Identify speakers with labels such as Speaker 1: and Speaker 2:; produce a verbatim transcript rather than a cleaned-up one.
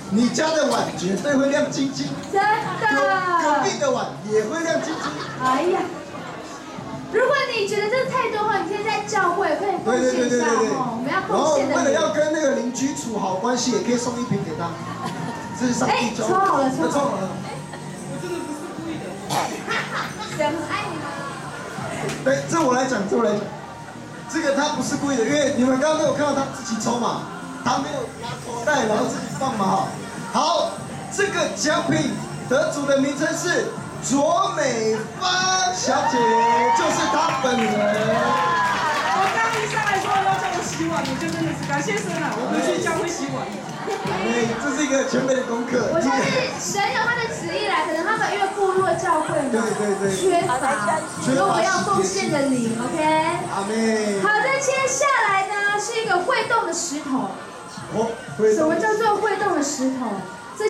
Speaker 1: 你家的碗绝对会亮晶晶，
Speaker 2: 真
Speaker 1: 隔
Speaker 2: 的。
Speaker 1: 壁的碗也会亮晶晶。
Speaker 2: 哎呀，如果你觉得这个太多的话，你可以在教会可以奉
Speaker 1: 对对对
Speaker 2: 献一下
Speaker 1: 对对对。
Speaker 2: 哦，我们要
Speaker 1: 然后
Speaker 2: 奉献的。
Speaker 1: 为了要跟那个邻居处好关系，也可以送一瓶给他。这是上帝教。
Speaker 2: 抽好了，抽好了。
Speaker 3: 我真的不是故意的。
Speaker 2: 神很爱你吗？
Speaker 1: 对，这我来讲，这我来讲。这个他不是故意的，因为你们刚刚都有看到他自己抽嘛，他没有拿口袋，然后自己放嘛哈。好，这个奖品得主的名称是卓美芳小姐，就是她本人。
Speaker 3: 我刚一上来说要叫我洗碗，我就真的是感谢神啊！我回去教会洗碗。
Speaker 1: 哎，这是一个全美的功课。
Speaker 2: 我相信神有他的旨意来，可能他们因为部落教会嘛，
Speaker 1: 对对对，
Speaker 2: 缺乏，所以我要奉献的灵 ，OK？
Speaker 1: 阿妹。
Speaker 2: 好的，接下来呢是一个会动的石头。
Speaker 1: 哦，会动。
Speaker 2: 什么叫做会动的石头？